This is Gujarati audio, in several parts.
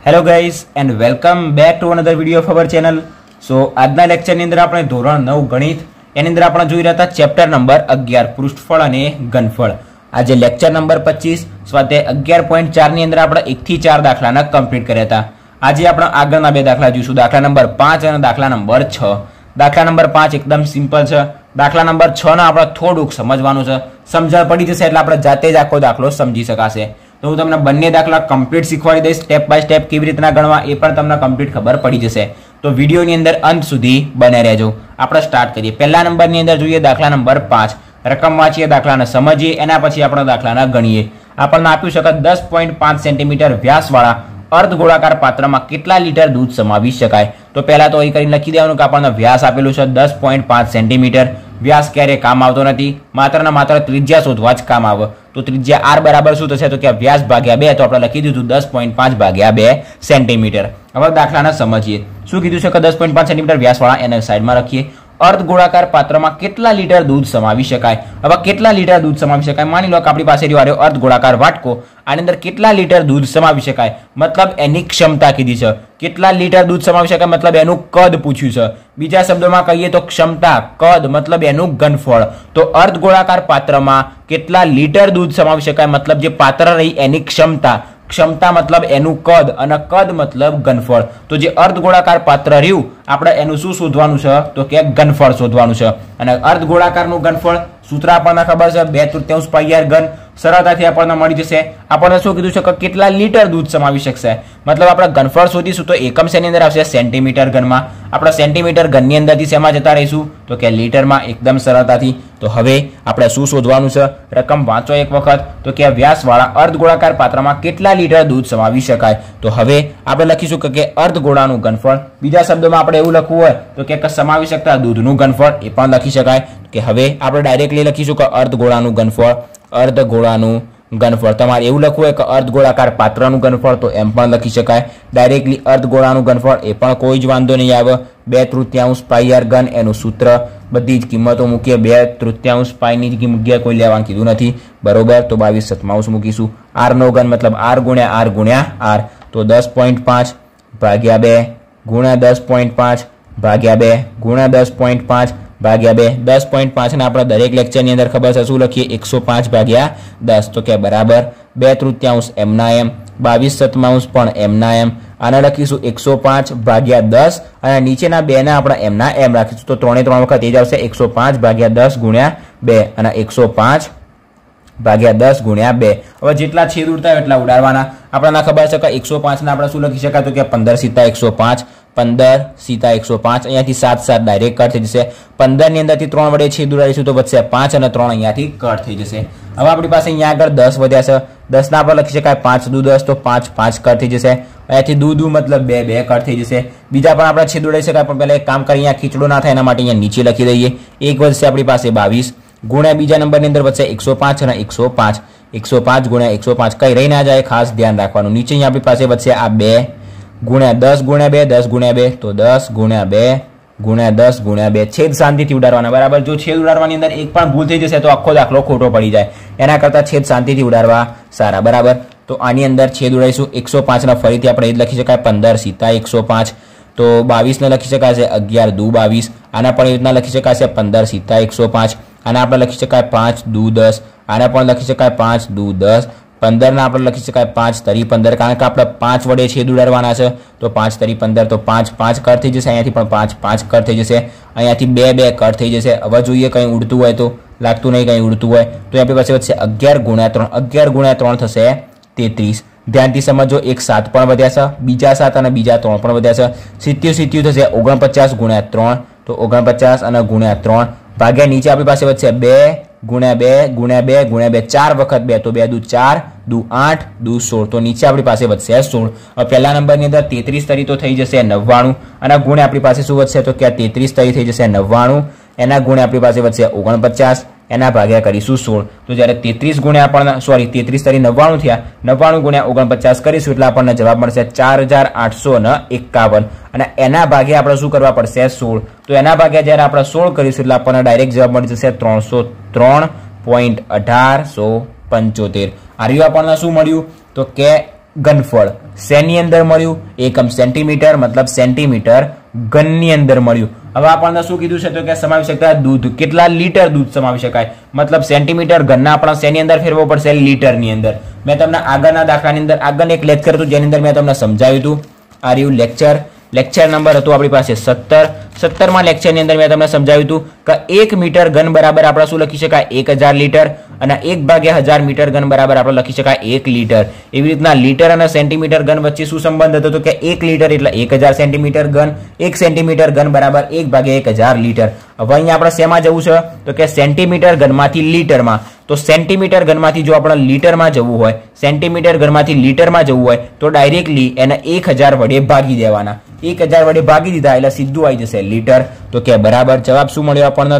Hello guys and welcome back to another video of our channel. So આજના લેક્ચરની અંદર આપણે ધોરણ 9 ગણિત એની અંદર આપણે જોઈ રહ્યા હતા ચેપ્ટર નંબર 11 પૃષ્ઠફળ અને ઘનફળ. આજે લેક્ચર નંબર 25 સ્વાધ્યાય 11.4 ની અંદર આપણે 1 થી 4 દાખલાના કમ્પ્લીટ કર્યા હતા. આજે આપણે આગળના બે દાખલા જોઈશું, દાખલા નંબર 5 અને દાખલા નંબર 6. દાખલા નંબર 5 એકદમ સિમ્પલ છે. દાખલા નંબર 6 ના આપણે થોડુંક સમજવાનું છે. સમજણ પડી જશે એટલે આપણે જાતે જ આખો દાખલો સમજી શકાશે. તો હું તમને બંને દાખલા કમ્પ્લીટ શીખવાડી દઈશ, સ્ટેપ બાય સ્ટેપ કેવી રીતના ગણવા એ પણ તમને કમ્પ્લીટ ખબર પડી જશે. તો વિડીયોની અંદર અંત સુધી બને રહેજો. આપણે સ્ટાર્ટ કરીએ. પહેલા નંબરની અંદર જોઈએ દાખલા નંબર 5. રકમ વાંચીએ, દાખલાને સમજીએ, એના પછી આપણે દાખલાના ગણીએ. આપણને આપ્યું છે કે 10.5 સેન્ટીમીટર વ્યાસવાળા અર્ધગોળાકાર પાત્રમાં કેટલા લીટર દૂધ સમાવી શકાય. તો પહેલા તો એ કરીને લખી દેવાનું કે આપણને વ્યાસ આપેલું છે 10.5 સેન્ટીમીટર. વ્યાસ ક્યારે કામ આવતો નથી, માત્ર ને માત્ર ત્રિજ્યા શોધવા જ કામ આવે. તો ત્રિજ્યા r બરાબર શું થશે તો કે વ્યાસ ભાગ્યા 2. તો આપણે લખી દીધું 10.5 ભાગ્યા 2 સેન્ટીમીટર. હવે દાખલાને સમજીએ. શું કીધું છે કે 10.5 સેન્ટીમીટર વ્યાસવાળા એને સાઈડમાં રાખીએ. અર્ધગોળાકાર પાત્રમાં કેટલા લીટર દૂધ સમાવી શકાય. હવે કેટલા લીટર દૂધ સમાવી શકાય, માની લો કે આપણી પાસે રહ્યો અર્ધગોળાકાર વાટકો, આની અંદર કેટલા લીટર દૂધ સમાવી શકાય મતલબ એની ક્ષમતા કીધી છે. કેટલા લીટર દૂધ સમાવી શકાય મતલબ એનું કદ પૂછ્યું છે. બીજા શબ્દોમાં કહીએ તો ક્ષમતા, કદ મતલબ એનું ઘનફળ. તો અર્ધગોળાકાર પાત્રમાં કેટલા લીટર દૂધ સમાવી શકાય મતલબ જે પાત્ર રહી એની ક્ષમતા, ક્ષમતા મતલબ એનું કદ અને કદ મતલબ ઘનફળ. તો જે અર્ધગોળાકાર પાત્ર રહ્યું આપણે એનું શું શોધવાનું છે તો કે ઘનફળ શોધવાનું છે. અને અર્ધગોળાકારનું ઘનફળ સૂત્ર આપણને ખબર છે 2/3 પાઈ r ઘન. સરળતાથી આપણને મળી જશે. આપણને શું કીધું છે કે કેટલા લીટર દૂધ સમાવી શકશે મતલબ આપણે ઘનફળ શોધીશું તો એકમ શેની અંદર આવશે સેન્ટીમીટર ઘનમાં. આપણે સેન્ટીમીટર ઘનની અંદરથી શેમાં જતા રહીશું તો કે લીટરમાં, એકદમ સરળતાથી. તો હવે આપણે શું શોધવાનું છે, રકમ વાંચો એક વખત. તો કે વ્યાસવાળા અર્ધગોળાકાર પાત્રમાં કેટલા લીટર દૂધ સમાવી શકાય. તો હવે આપણે લખીશું કે અર્ધગોળાનું ઘનફળ. બીજા શબ્દોમાં આપણે એવું લખવું હોય તો કે સમાવી શકતા દૂધનું ઘનફળ એ પણ લખી શકાય. કે હવે આપણે ડાયરેક્ટલી લખીશું કે અર્ધગોળાનું ઘનફળ. અર્ધગોળાનું ઘનફળ. તમારે એવું લખવું હોય કે અર્ધગોળાકાર પાત્રનું ઘનફળ તો એમ પણ લખી શકાય. ડાયરેક્ટલી અર્ધગોળાનું ઘનફળ એ પણ કોઈ જ વાંધો નહીં આવે. 2/3 પાઈ r ઘન એનું સૂત્ર. બધી જ કિંમતો મૂકીએ. 2/3 પાઈની જગ્યાએ કોઈ લેવાનું કીધું નથી, બરોબર. તો 22/7 મૂકીશું. r નો ઘન મતલબ r ગુણ્યા r ગુણ્યા r. તો 10.5 ભાગ્યા 2 ગુણ્યા 10.5 ભાગ્યા 2 ગુણ્યા 10.5 ભાગ્યા 2. 10.5 ને આપણે દરેક લેક્ચરની અંદર ખબર છે શું લખીએ 105 ભાગ્યા 10. તો કે બરાબર 2/3 એમના એમ, 22/7 પણ એમના એમ. આને લખીશું 105 ભાગ્યા 10 અને નીચેના 2 ને આપણે એમના એમ રાખીશું. તો 3 વખત એ જ આવશે 105 ભાગ્યા 10 ગુણ્યા 2 અને 105 ભાગ્યા 10 ગુણ્યા 2. હવે જેટલા છેદ ઉડતા હોય એટલા ઉડાડવાના. આપણને ખબર છે કે 105 ને આપણે શું લખી શકાય તો કે 15 સીતા 105, 15 સીતા 105. અહીંયાથી 7 7 ડાયરેક્ટ કટ થઈ જશે. 15 ની અંદરથી 3 વડે છેદ ઉડાડીશું તો વધશે 5 અને 3 અહીંયાથી કટ થઈ જશે. હવે આપણી પાસે અહીંયા આગળ 10 વધ્યા છે. 10 ના આપણે લખી શકાય 5 દુ 10 તો 5 5 કટ થઈ જશે. અહીંયાથી દુ મતલબ 2 2 કટ થઈ જશે. બીજા પણ આપણે છેદ ઉડાડી શકાય પણ પહેલા એક કામ કરી અહીંયા ખીચડો ના થાય એના માટે અહીંયા નીચે લખી દઈએ. એક વધશે આપણી પાસે 22 ગુણ્યા બીજા નંબરની અંદર વધશે 105 અને 105. 105 ગુણ્યા 105 કઈ રહી ના જાય, ખાસ ધ્યાન રાખવાનું. નીચે અહીંયા આપણી પાસે વધશે આ 2 ગુણ્યા 10 ગુણ્યા 2, 10 ગુણ્યા 2 તો 10 ગુણ્યા 2 ગુણ્યા 10 ગુણ્યા 2. છેદ શાંતિથી ઉડાડવાના, બરાબર. જો છેદ ઉડાડવાની અંદર એક પણ ભૂલ થઈ જશે તો આખો દાખલો ખોટો પડી જાય. એના કરતાં છેદ શાંતિથી ઉડાડવા સારા, બરાબર. તો આની અંદર છેદ ઉડાડીશું 105 ના ફરીથી આપણે એ જ લખી શકાય 15 સીતા 105. તો 22 ને લખી શકાશે 11 દુ 22. આના પણ એ રીતના લખી શકાશે 15 સીતા 105. આને આપણે લખી શકાય 5 દુ 10. આને પણ લખી શકાય 5 દુ 10. 15 ના આપણે લખી શકાય 5 તરી 15 કારણ કે આપણે 5 વડે છેદ ઉડાડવાના છે. તો 5 તરી 15 તો 5 5 કટ થઈ જશે. અહીંયાથી પણ 5 5 કટ થઈ જશે. અહીંયાથી 2 2 કટ થઈ જશે. હવે જોઈએ કંઈ ઉડતું હોય તો, લાગતું નહીં કંઈ ઉડતું હોય તો આપણી પાસે વધશે 11 ગુણ્યા 3. 11 ગુણ્યા 3 થશે 33. ધ્યાનથી સમજો, એક 7 પણ વધ્યા છે, બીજા 7 અને બીજા 3 પણ વધ્યા છે. 70 થશે 49 ગુણ્યા 3 તો 49 અને ગુણ્યા 3 ભાગ્યા નીચે આપણી પાસે વધશે 2 ગુણ્યા 2 ગુણ્યા 2 ગુણ્યા 2 4 વખત 2 તો 2 દુ 4 દુ 8 દુ 16. તો નીચે આપણી પાસે વધશે 16. હવે પહેલા નંબરની અંદર 33 તરી તો થઈ જશે 99 અને ગુણ્યા આપણી પાસે શું વધશે તો કે 33 તરી થઈ જશે 99. એના ગુણ્યા આપણી પાસે વધશે 49. એના ભાગ્યા કરીશું 16. તો જ્યારે 33 ગુણ્યા આપણને 33 તરી 99 થયા, 99 ગુણ્યા 49 કરીશું એટલે આપણને જવાબ મળશે 4851. અને એના ભાગ્યા આપણે શું કરવા પડશે 16. તો એના ભાગ્યા જ્યારે આપણે 16 કરીશું એટલે આપણને ડાયરેક્ટ જવાબ મળી જશે 303.1875. આ રહ્યું આપણને શું મળ્યું તો કે ઘનફળ શેની અંદર મળ્યું? એકમ સેન્ટીમીટર મતલબ સેન્ટીમીટર ઘનની અંદર મળ્યું. હવે આપણને શું કીધું છે? તો કે સમાવી શકાય દૂધ. કેટલા લીટર દૂધ સમાવી શકાય? મતલબ સેન્ટીમીટર ઘનના આપણા શેની અંદર ફેરવો પડશે? લીટરની અંદર. મેં તમને આગળના દાખલાની અંદર આગળ એક લેક્ચર હતું જેની અંદર મેં તમને સમજાવ્યું હતું. આ રહ્યું લેક્ચર નંબર હતું આપણી પાસે 17માં લેક્ચરની અંદર મેં તમને સમજાવ્યું હતું કે 1 મીટર ઘન બરાબર આપણે શું લખી શકાય? 1000 લીટર અને 1/1000 મીટર ઘન બરાબર આપણે લખી શકાય 1 લીટર. એવી રીતના લીટર અને સેન્ટીમીટર ઘન વચ્ચે શું સંબંધ હતો? તો કે 1 લીટર એટલે 1000 સેન્ટીમીટર ઘન, 1 સેન્ટીમીટર ઘન બરાબર 1/1000 લીટર. હવે અહીંયા આપણે શેમાં જવું છે? તો કે સેન્ટીમીટર ઘનમાંથી લીટરમાં. તો સેન્ટીમીટર ઘનમાંથી જો આપણે લીટરમાં જવું હોય, સેન્ટીમીટર ઘનમાંથી લીટરમાં જવું હોય તો ડાયરેક્ટલી એને 1000 વડે ભાગી દેવાના. 1000 વડે ભાગી દીધા એટલે સીધું આવી જશે લીટર. તો કે બરાબર જવાબ શું મળ્યો આપણને?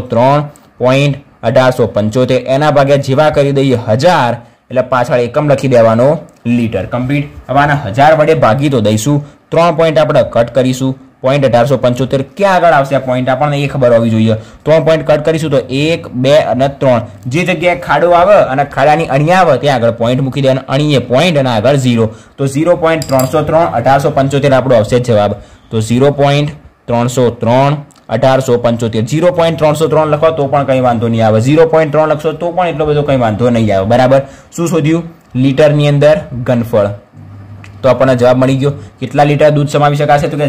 303.1875. એના ભાગે જેવા કરી દઈએ 1000 એટલે પાછળ એકમ લખી દેવાનો લીટર. કમ્પ્લીટ. હવે આના 1000 વડે ભાગી તો દઈશું, 3 પોઈન્ટ આપણે કટ કરીશું. 0.1875 ક્યાં આગળ આવશે? પોઈન્ટ આપણને એ ખબર હોવી જોઈએ. 3 પોઈન્ટ કટ કરીશું તો 1, 2 અને 3. જે જગ્યાએ ખાડો આવે અને ખાડાની અણી આવે ત્યાં આગળ પોઈન્ટ મૂકી દેવાનો. અણીએ પોઈન્ટ અને આગળ 0. તો 0.303.1875 આપણો આવશે જવાબ. તો 0.303.1875. 0.303 લખો તો પણ કંઈ વાંધો નહીં આવે. 0.3 લખશો તો પણ એટલો બધો કંઈ વાંધો નહીં આવે. બરાબર. શું શોધ્યું? લીટરની અંદર ઘનફળ. તો આપણને જવાબ મળી ગયો. કેટલા લીટર દૂધ સમાવી શકાશે? તો કે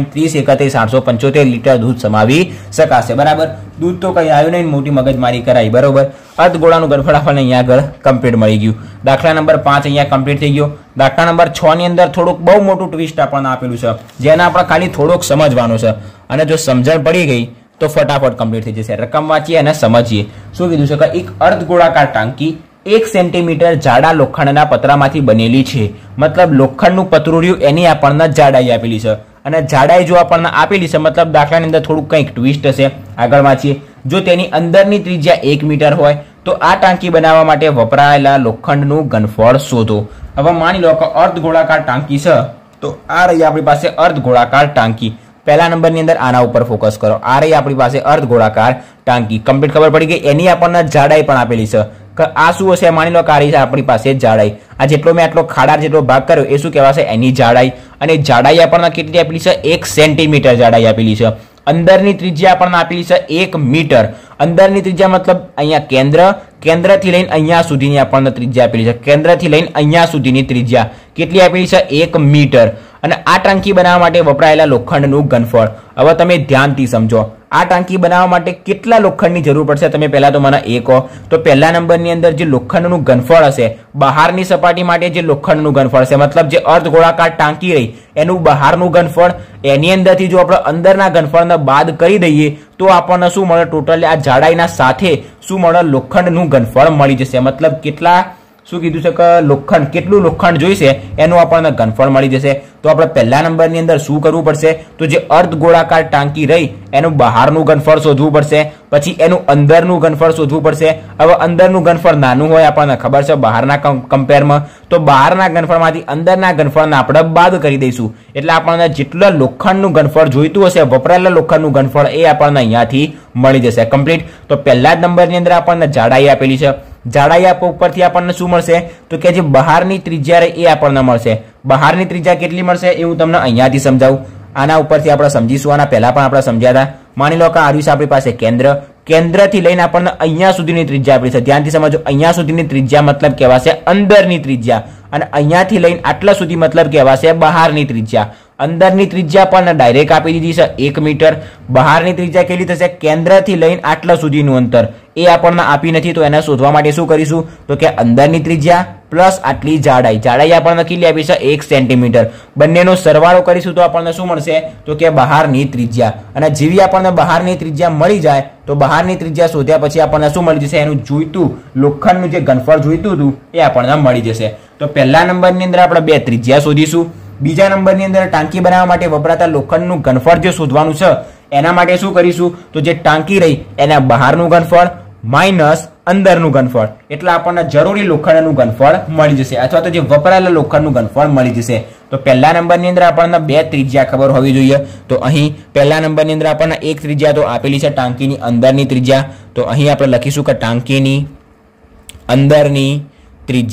0.3031.875 લીટર દૂધ સમાવી શકાશે. બરાબર. દૂધ તો કંઈ આવ્યું નહીં, મોટી મગજમારી કરાઈ. બરોબર. અર્ધગોળાનું ઘનફળ આપણને અહીંયા આગળ કમ્પ્લીટ મળી ગયું. દાખલા નંબર 5 અહીંયા કમ્પ્લીટ થઈ ગયો. દાખલા નંબર 6 ની અંદર થોડુંક બહુ મોટું ટ્વિસ્ટ આપણને આપેલું છે જેને આપણે ખાલી થોડુંક સમજવાનું છે અને જો સમજણ પડી ગઈ તો ફટાફટ કમ્પ્લીટ થઈ જશે. રકમ વાંચીએ અને સમજીએ. શું કીધું છે કે એક અર્ધગોળાકાર ટાંકી 1 સેન્ટીમીટર જાડા લોખંડના પતરામાંથી બનેલી છે. મતલબ લોખંડનું પતરું રહ્યું એની આપણને જાડાઈ આપેલી છે અને જાડાઈ જો આપણને આપેલી છે મતલબ દાખલાની અંદર થોડુંક કંઈક ટ્વિસ્ટ હશે. આગળ વાંચીએ. જો તેની અંદરની ત્રિજ્યા 1 મીટર હોય તો આ ટાંકી બનાવવા માટે વપરાયેલા લોખંડનું ઘનફળ શોધો. હવે માની લો કે અર્ધગોળાકાર ટાંકી છે તો આ રહી આપણી પાસે અર્ધગોળાકાર ટાંકી. પહેલા નંબરની અંદર આના ઉપર ફોકસ કરો. આ રહી આપણી પાસે અર્ધગોળાકાર ટાંકી. કમ્પ્લીટ ખબર પડી ગઈ. એની આપણને જાડાઈ પણ આપેલી છે કે આ શું હશે? માની લો કે આ રહી છે આપણી પાસે જાડાઈ. આ જેટલો મેં આટલો ખાડા જેટલો ભાગ કર્યો એ શું કહેવાશે? એની જાડાઈ. અને જાડાઈ આપણને કેટલી આપેલી છે? 1 સેન્ટીમીટર જાડાઈ આપેલી છે. અંદરની ત્રિજ્યા આપણને આપેલી છે 1 મીટર. અંદરની ત્રિજ્યા મતલબ અહીંયા કેન્દ્રથી લઈને અહીંયા સુધીની આપણને ત્રિજ્યા આપેલી છે. કેન્દ્રથી લઈને અહીંયા સુધીની ત્રિજ્યા કેટલી આપેલી છે? 1 મીટર. અને આ ટાંકી બનાવવા માટે વપરાયેલા લોખંડનું ઘનફળ. હવે તમે ધ્યાનથી સમજો. આ ટાંકી બનાવવા માટે કેટલા લોખંડની જરૂર પડશે? તમે પહેલા તો મને એ કહો. તો પહેલા નંબરની અંદર જે લોખંડનું ઘનફળ હશે, બહારની સપાટી માટે જે લોખંડનું ઘનફળ છે મતલબ જે અર્ધગોળાકાર ટાંકી રહી એનું બહારનું ઘનફળ, એની અંદરથી જો આપણે અંદરના ઘનફળને બાદ કરી દઈએ તો આપણને શું મળે? ટોટલી આ જાડાઈના સાથે શું મળે? લોખંડનું ઘનફળ મળી જશે. મતલબ કેટલા શું કીધું છે કે લોખંડ, કેટલું લોખંડ જોઈશે એનું આપણને ઘનફળ મળી જશે. તો આપણે પહેલા નંબરની અંદર શું કરવું પડશે? તો જે અર્ધગોળાકાર ટાંકી રહી એનું બહારનું ઘનફળ શોધવું પડશે. પછી એનું અંદરનું ઘનફળ શોધવું પડશે. હવે અંદરનું ઘનફળ નાનું હોય આપણને ખબર છે બહારના કમ્પેરમાં, તો બહારના ઘનફળમાંથી અંદરના ઘનફળને આપણે બાદ કરી દઈશું. એટલે આપણને જેટલા લોખંડનું ઘનફળ જોઈતું હશે, વપરાયેલા લોખંડનું ઘનફળ એ આપણને અહીંયાથી મળી જશે. કમ્પ્લીટ. તો પહેલા જ નંબરની અંદર આપણને જાડાઈ આપેલી છે. જાડાઈ ઉપરથી આપણને શું મળશે? તો કે જે બહારની ત્રિજ્યા એ આપણને મળશે. બહારની ત્રિજ્યા કેટલી મળશે એ હું તમને અહીંયાથી સમજાવું. આના ઉપરથી આપણે સમજીશું. આના પહેલા પણ આપણે સમજ્યા હતા. માની લો કે આ રહ્યું છે આપણી પાસે કેન્દ્રથી લઈને આપણને અહીંયા સુધીની ત્રિજ્યા આપણી છે. ધ્યાનથી સમજો. અહીંયા સુધીની ત્રિજ્યા મતલબ કહેવાશે અંદરની ત્રિજ્યા અને અહીંયાથી લઈને આટલા સુધી મતલબ કહેવાશે બહારની ત્રિજ્યા. અંદરની ત્રિજ્યા પણ ડાયરેક્ટ આપી દીધી છે 1 મીટર. બહારની ત્રિજ્યા કેટલી થશે? કેન્દ્રથી લઈને આટલા સુધીનું અંતર એ આપણને આપી નથી. તો એને શોધવા માટે શું કરીશું? તો કે અંદરની ત્રિજ્યા પ્લસ આટલી જાડાઈ આપણને કેટલી આપી છે? 1 સેન્ટીમીટર. બંનેનો સરવાળો કરીશું તો આપણને શું મળશે? તો કે બહારની ત્રિજ્યા. અને જેવી આપણને બહારની ત્રિજ્યા મળી જાય તો બહારની ત્રિજ્યા શોધ્યા પછી આપણને શું મળી જશે? એનું જોઈતું લોખંડનું જે ઘનફળ જોઈતું હતું એ આપણને મળી જશે. તો પહેલા નંબરની અંદર આપણે 2 ત્રિજ્યા શોધીશું. બીજા નંબરની અંદર ટાંકી બનાવવા માટે વપરાતા લોખંડનું ઘનફળ જે શોધવાનું છે એના માટે શું કરીશું? તો જે ટાંકી રહી એના બહારનું ઘનફળ માઇનસ અંદરનું ઘનફળ એટલે આપણને જરૂરી લોખંડનું ઘનફળ મળી જશે અથવા તો જે વપરાયેલા લોખંડનું ઘનફળ મળી જશે. તો પહેલા નંબરની અંદર આપણને 2 ત્રિજ્યા ખબર હોવી જોઈએ. તો અહીં પહેલા નંબરની અંદર આપણને 1 ત્રિજ્યા તો આપેલી છે ટાંકીની અંદરની ત્રિજ્યા. તો અહીં આપણે લખીશું કે ટાંકીની અંદરની ત્રિજ્યા.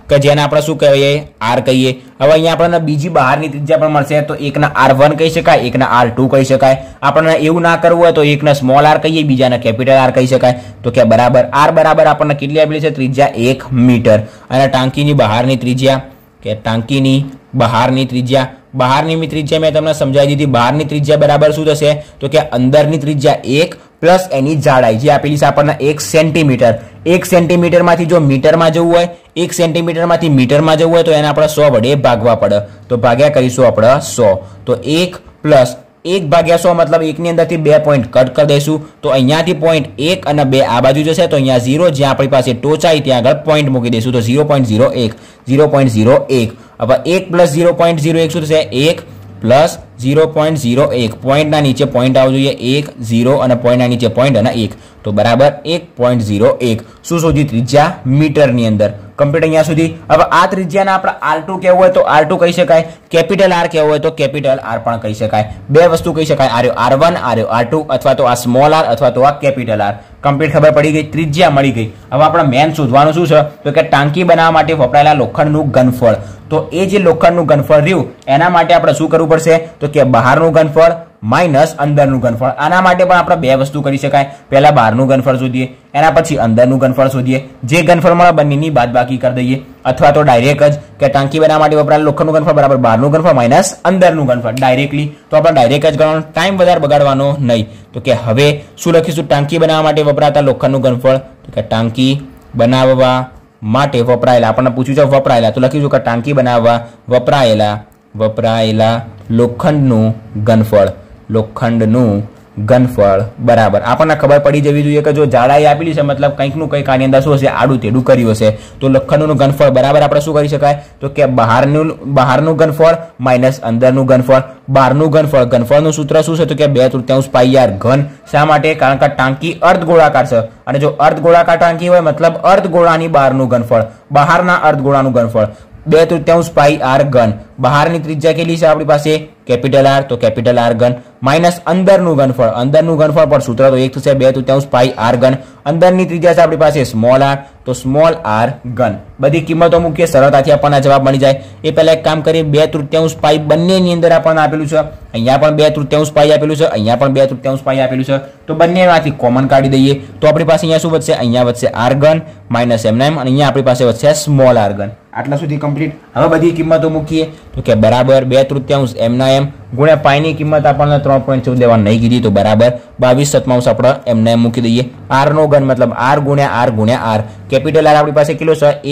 કે જેને આપણે શું કહીએ r કહીએ। હવે અહીંયા આપણને બીજી બહારની ત્રિજ્યા પણ મળશે તો એકના r1 કહી શકાય, એકના r2 કહી શકાય। આપણને એવું ના કરવું હોય તો એકને સ્મોલ r કહીએ, બીજાને કેપિટલ R કહી શકાય। તો કે બરાબર r બરાબર આપણને કેટલી આપેલી છે ત્રિજ્યા 1 મીટર અને ટાંકીની બહારની ત્રિજ્યા કે ટાંકીની બહારની ત્રિજ્યા બહારની ત્રિજ્યા મેં તમને સમજાવી દીધી। બહારની ત્રિજ્યા બરાબર શું થશે તો કે અંદરની ત્રિજ્યા 1 પ્લસ એની જાડાઈ જે આપેલી છે આપણને 1 સેન્ટીમીટર। 1 સેન્ટીમીટરમાંથી જો મીટરમાં જવું હોય, 1 સેન્ટીમીટરમાંથી મીટરમાં જવું હોય તો એને આપણે 100 વડે ભાગવા પડે। તો ભાગ્યા કરીશું આપણે 100। તો 1 પ્લસ 1 ભાગ્યા 100 मतलब 1 ની અંદરથી 2 પોઈન્ટ કટ કરી દઈશું તો અહીંયાથી પોઈન્ટ 1 અને 2 આ બાજુ જશે તો અહીંયા 0 જ્યાં આપણી પાસે ટોચ આવી ત્યાં આગળ પોઈન્ટ મૂકી દઈશું તો 0.01 0.01। હવે 1 પ્લસ 0.01 શું થશે 1 પ્લસ 0.01 પોઈન્ટના નીચે પોઈન્ટ આવવો જોઈએ 1 0 અને પોઈન્ટના નીચે પોઈન્ટ અને 1 તો બરાબર 1.01 શું શોધી ત્રિજ્યા મીટરની અંદર કમ્પ્લીટ અહીંયા સુધી। હવે આ ત્રિજ્યાને આપણે r2 કહેવું હોય તો r2 કહી શકાય, કેપિટલ R કહેવું હોય તો કેપિટલ R પણ કહી શકાય। બે વસ્તુ કહી શકાય, આર્યો r1 આર્યો r2 અથવા તો આ સ્મોલ r અથવા તો આ કેપિટલ R। કમ્પ્લીટ ખબર પડી ગઈ, ત્રિજ્યા મળી ગઈ। હવે આપણે મેન શોધવાનું શું છે તો કે ટાંકી બનાવવા માટે વપરાયેલા લોખંડનું ઘનફળ। તો એ જે લોખંડનું ઘનફળ રહ્યું એના માટે આપણે શું કરવું પડશે તો કે બહારનું ઘનફળ માઇનસ અંદરનું ઘનફળ। આના માટે પણ આપણે બે વસ્તુ કરી શકાય, પહેલા બહારનું ઘનફળ શોધીએ એના પછી અંદરનું ઘનફળ શોધીએ, જે ઘનફળ મળે બંનેની બાદબાકી કરી દઈએ અથવા તો ડાયરેક્ટ જ કે ટાંકી બનાવવા માટે વપરાયેલું લોખંડનું ઘનફળ બરાબર બહારનું ઘનફળ માઇનસ અંદરનું ઘનફળ ડાયરેક્ટલી। તો આપણે ડાયરેક્ટ જ ગણવાનો, ટાઈમ વધારે બગાડવાનો નહીં। તો કે હવે શું લખીશું ટાંકી બનાવવા માટે વપરાતા લોખંડનું ઘનફળ તો કે ટાંકી બનાવવા માટે વપરાયેલા આપણને પૂછ્યું છે વપરાયેલા તો લખીશું કે ટાંકી બનાવવા વપરાયેલા લોખંડનું ઘનફળ બરાબર આપણને ખબર પડી જવી જોઈએ કે જો જાડાઈ આપેલી છે મતલબ કંઈકનું કંઈક આની અંદર શું હશે આડું તેડું કર્યું હશે તો લોખંડનું ઘનફળ બરાબર આપણે શું કરી શકાય તો કે બહારનું ઘનફળ માઇનસ અંદરનું ઘનફળ। બહારનું ઘનફળનું સૂત્ર શું છે તો કે 2/3 પાઈ r ઘન। શા માટે? કારણ કે ટાંકી અર્ધગોળાકાર છે અને જો અર્ધગોળાકાર ટાંકી હોય મતલબ અર્ધગોળાની બહારનું ઘનફળ, બહારના અર્ધગોળાનું ઘનફળ 2/3 પાઈ r ઘન। બહારની ત્રિજ્યા કેટલી છે આપણી પાસે કેપિટલ R તો કેપિટલ R ઘન માઇનસ અંદરનું ઘનફળ પર સૂત્ર તો 1 થશે 2/3 પાઈ r ઘન। અંદરની ત્રિજ્યા છે આપણી પાસે સ્મોલ r તો સ્મોલ r ઘન। બધી કિંમતો મૂકીએ સરળતાથી આપણને જવાબ મળી જાય। એ પહેલા એક કામ કરીએ 2/3 પાઈ બંનેની અંદર આપણને આપેલું છે, અહીંયા પણ 2/3 પાઈ આપેલું છે, અહીંયા પણ 2/3 પાઈ આપેલું છે તો બંનેમાંથી કોમન કાઢી દઈએ તો આપણી પાસે અહીંયા શું વધશે અહીંયા વધશે r ઘન માઇનસ m અને અહીંયા આપણી પાસે વધશે સ્મોલ r ઘન। આટલા સુધી કમ્પ્લીટ। હવે બધી કિંમતો મૂકીએ તો કે બરાબર 2/3 m ના m ગુણ્યા પાઈની કિંમત આપણને 3.14 દેવાની નહીં કીધી તો બરાબર 22/7 આપણે એમને મૂકી દઈએ। r નો ઘન મતલબ r ગુણ્યા r કેપિટલ R આપણી પાસે કેટલો છે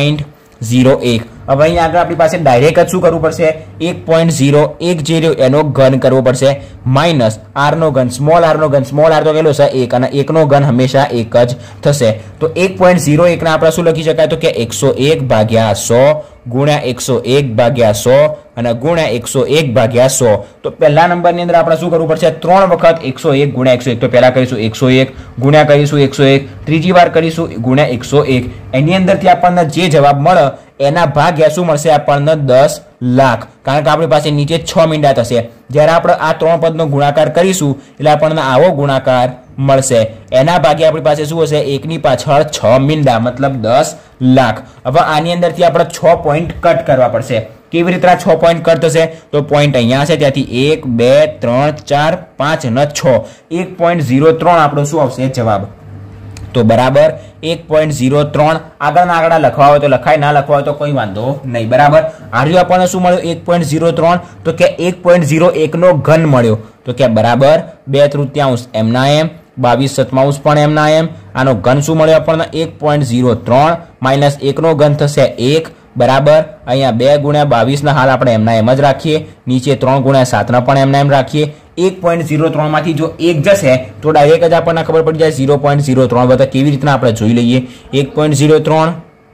1.01। હવે અહીંયા આગળ આપણી પાસે ડાયરેક્ટ જ શું કરવું પડશે 1.01 જે રહ્યો એનો ઘન કરવો પડશે માઇનસ r નો ઘન સ્મોલ r નો ઘન, સ્મોલ r તો કેટલો છે 1 અને 1 નો ઘન હંમેશા 1 જ થશે તો 1.01 ના આપણે શું લખી શકાય તો કે 101/100 ગુણ્યા 101/100 અને ગુણ્યા 101/100। તો પહેલા નંબરની અંદર આપણે શું કરવું પડશે 3 વખત 101 ગુણ્યા 101 તો પહેલા કરીશું 101 ગુણ્યા કરીશું 101, ત્રીજી વાર કરીશું ગુણ્યા 101। એની અંદરથી આપણને જે જવાબ મળે એના ભાગ્યા શું મળશે આપણને 10 લાખ કારણ કે આપણી પાસે નીચે 6 મીંડા થશે। જ્યારે આપણે આ 3 પદનો ગુણાકાર કરીશું એટલે આપણને આવો ગુણાકાર મળશે। એના ભાગે આપણી પાસે શું હશે 1 ની પાછળ 6 મીંડા મતલબ 10 લાખ। હવે આની અંદરથી આપણે 6 પોઈન્ટ કટ કરવા પડશે। કેવી રીતે 6 પોઈન્ટ કટ થશે તો પોઈન્ટ અહીંયા હશે ત્યાંથી 1 2 3 4 5 અને 6 1.03 આપણો શું આવશે જવાબ તો બરાબર 1.03। આગળના આંકડા લખવા હોય તો લખાય, ના લખવા હોય તો કોઈ વાંધો નહીં બરાબર। આર્યો આપણને શું મળ્યો 1.03 તો કે 1.01 નો ઘન મળ્યો તો કે બરાબર 2/3 m ના m 22/7 પણ m ના m। આનો ઘન શું મળ્યો આપણને 1.03 માઇનસ 1 નો ઘન થશે 1 બરાબર અહીંયા 2 ગુણ્યા 22 ના હાલ આપણે એમના એમ જ રાખીએ, નીચે 3 ગુણ્યા 7 ના પણ એમના એમ રાખીએ। 1.03 માંથી જો 1 જશે તો ડાયરેક્ટ જ આપણને ખબર પડી જાય 0.03 બધા કેવી રીતના આપણે જોઈ લઈએ। 1.03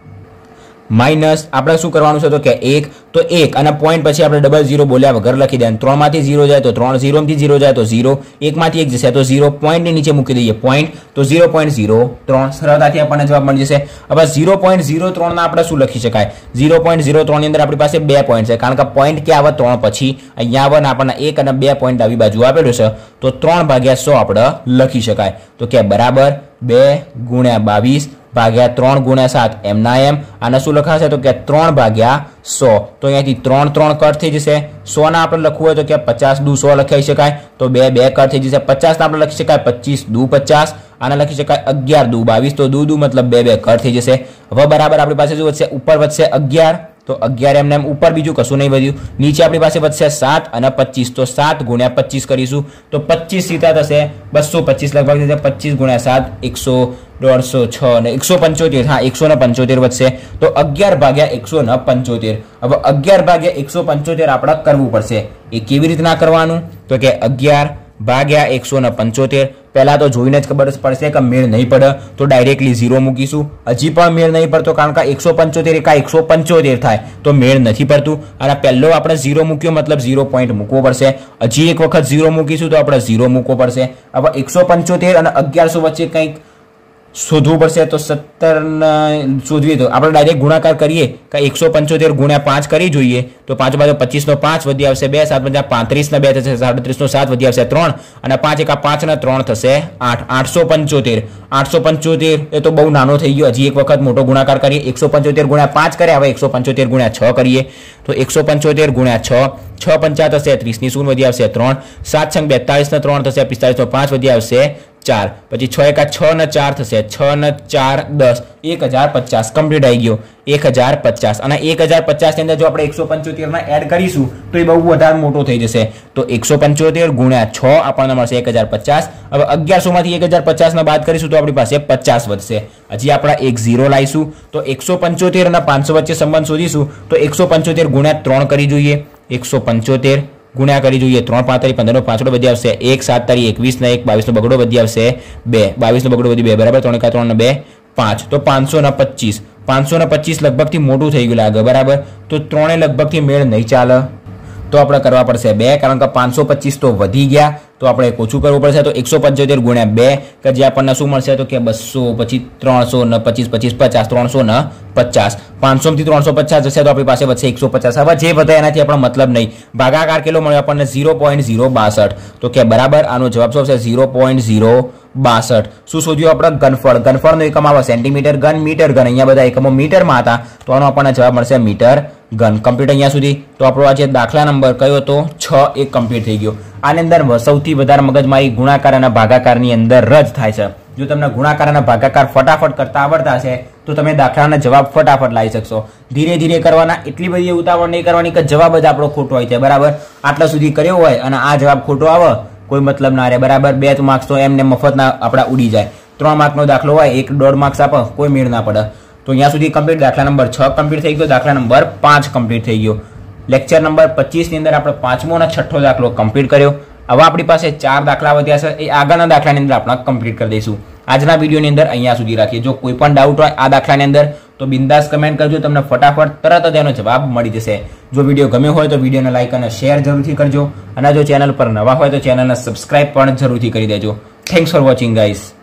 માઇનસ આપણે શું કરવાનું છે તો કે 1 તો 1 અને પોઈન્ટ પછી આપણે ડબલ 0 બોલ્યા વગર લખી દેવાનું। 3 માંથી 0 જાય તો 3, 0 માંથી 0 જાય તો 0, 1 માંથી 1 જશે તો 0, પોઈન્ટની નીચે મૂકી દઈએ પોઈન્ટ તો 0.03 સરળતાથી આપણને જવાબ મળી જશે। હવે 0.03 ના આપણે શું લખી શકાય 0.03 ની અંદર આપણી પાસે 2 પોઈન્ટ છે કારણ કે પોઈન્ટ કે આવે 3 પછી અહીંયા આવે ને આપણને 1 અને 2 પોઈન્ટ આવી બાજુ આપેલું છે તો 3/100 આપણે લખી શકાય તો કે બરાબર 2 ગુણ્યા 22 ભાગ્યા 3 ગુણ્યા 7 એમના એમ. આને શું લખાશે તો કે 3 ભાગ્યા 100. તો અહીંયાથી 3 3 કટ થઈ જશે. 100 ના આપણે લખવું હોય તો કે 50 દુ 100 લખાઈ શકાય. તો 2 2 કટ થઈ જશે. 50 ના આપણે લખી શકાય 25 દુ 50. આને લખી શકાય 11 દુ 22. તો દુ મતલબ 2 2 કટ થઈ જશે. હવે બરાબર આપણી પાસે શું વધશે? ઉપર વધશે 11. તો 11 એમને એમ ઉપર બીજું કશું નહીં વધ્યું. નીચે આપણી પાસે વધશે 7 અને 25. તો 7 ગુણ્યા 25 કરીશું તો 25 સીધા થશે 225 લગભગ થશે. 25 ગુણ્યા 7 100 150 6 અને 175. હા 175 વધશે. તો 11 ભાગ્યા 175. હવે 11 ભાગ્યા 175 આપણે કરવું પડશે. એ કેવી રીતના કરવાનું તો કે 11 ભાગ્યા 175. પહેલા તો જોઈને જ ખબર પડશે કે મેળ નહીં પડે તો ડાયરેક્ટલી 0 મૂકીશું. હજી પણ મેળ નહીં પડતો કારણ કે 175 એકા 175 થાય તો મેળ નથી પડતું. અને પહેલો આપણે 0 મૂક્યો મતલબ 0 પોઈન્ટ મૂકવો પડશે. હજી એક વખત 0 મૂકીશું તો આપણે 0 મૂકવો પડશે. હવે 175 અને 1100 વચ્ચે કંઈક શોધવું પડશે. તો 17 શોધવીએ તો આપણે ડાયરેક્ટ ગુણાકાર કરીએ કે 175 ગુણ્યા 5 કરી જોઈએ. તો 5 બાજુ 25 નો 5 વધી આવશે 2 7 50 35 ના 2 થશે 37 નો 7 વધી આવશે 3 અને 5 એકા 5 ના 3 થશે 8 875 એ તો બહુ નાનો થઈ ગયો. હજી એક વખત મોટો ગુણાકાર કરીએ. 175 ગુણ્યા 5 કરે. હવે 175 ગુણ્યા 6 કરીએ. તો 175 ગુણ્યા 6 6 50 થશે 30 ની શૂન્ય વધી આવશે 3 7 6 42 ના 3 થશે 45 નો 5 વધી આવશે 4 પછી 6 એકા 6 ને 4 થશે 6 ને 4 10 1050 કમ્પ્લીટ આવી ગયો 1050. અને 1050 ની અંદર જો આપણે 175 ના એડ કરીશું તો એ બહુ વધારે મોટો થઈ જશે. તો 175 ગુણ્યા 6 આપણને મળશે 1050. હવે 1100 માંથી 1050 ના બાદ કરીશું તો આપણી પાસે 50 વધશે. હજી આપણે એક 0 લાવીશું. તો 175 અને 500 વચ્ચે સંબંધ શોધીશું તો 175 ગુણ્યા 3 કરી જોઈએ. 175 ગુણ્યા કરી જોઈએ 3 5 15 નો 5 વધી આવશે 1 7 21 ને 1 22 નો બગડો વધી આવશે 2 22 નો બગડો વધી 2 બરાબર 3 1 3 ને 2 5. તો 525 525 લગભગ થી મોટું થઈ ગયું લાગે બરાબર. તો 3 લગભગ થી મેળ નહીં ચાલે તો આપણે કરવા પડશે 2 કારણ કે 525 તો વધી ગયા તો આપણે ઓછું કરવું પડશે. તો 175 ગુણ્યા 2 કે જે આપણને શું મળશે તો કે 200 પછી 300 ને 25 25 50 300 ને 50 500 થી 350 જશે તો આપણી પાસે વધશે 150. હવે જે વધે એનાથી આપણો મતલબ નહીં. ભાગાકાર કેટલો મળ્યો આપણને 0.062. તો કે બરાબર આનો જવાબ શું આવશે 0.062. શું શોધ્યું આપણે? ઘનફળ. ઘનફળનો એકમ આવે સેન્ટીમીટર ઘન મીટર ઘન. અહીંયા બધા એકમો મીટરમાં હતા તો આનો આપણને જવાબ મળશે મીટર ઘન. કમ્પ્લીટ અહીંયા સુધી. તો આપણો આજે દાખલા નંબર કયો હતો 6 એક કમ્પ્લીટ થઈ ગયો. આની અંદર સૌથી વધારે મગજમારી ગુણાકાર અને ભાગાકારની અંદર જ થાય છે. જો તમને ગુણાકાર અને ભાગાકાર ફટાફટ કરતા આવડતા હશે તો તમે દાખલાના જવાબ ફટાફટ લાવી શકશો. ધીરે ધીરે કરવાના. એટલી બધી ઉતાવળ નહીં કરવાની કે જવાબ જ આપણો ખોટો હોય છે બરાબર. આટલા સુધી કર્યો હોય અને આ જવાબ ખોટો આવે કોઈ મતલબ ના રહે બરાબર. 2 માર્ક્સ તો એમને મફતના આપણા ઉડી જાય. 3 માર્કનો દાખલો હોય 1.5 માર્ક્સ આપો કોઈ મેળ ના પડે. તો અહીંયા સુધી કમ્પ્લીટ. દાખલા નંબર 6 કમ્પ્લીટ થઈ ગયો. દાખલા નંબર 5 કમ્પ્લીટ થઈ ગયો. લેક્ચર નંબર 25 ની અંદર આપણે 5મો અને 6થો દાખલો કમ્પ્લીટ કર્યો. હવે આપણી પાસે 4 દાખલા વધ્યા છે. એ આગળના દાખલાની અંદર આપણે કમ્પ્લીટ કરી દઈશું. આજના વિડીયોની અંદર અહીંયા સુધી રાખીએ. જો કોઈ પણ ડાઉટ હોય આ દાખલાની અંદર તો બિંદાસ કમેન્ટ કરજો. તમને ફટાફટ તરત જ એનો જવાબ મળી જશે. જો વિડીયો ગમ્યો હોય તો વિડીયોને લાઈક અને શેર જરૂરથી કરજો. અને જો ચેનલ પર નવા હોય તો ચેનલને સબસ્ક્રાઇબ પણ જરૂરથી કરી દેજો. Thanks for watching guys.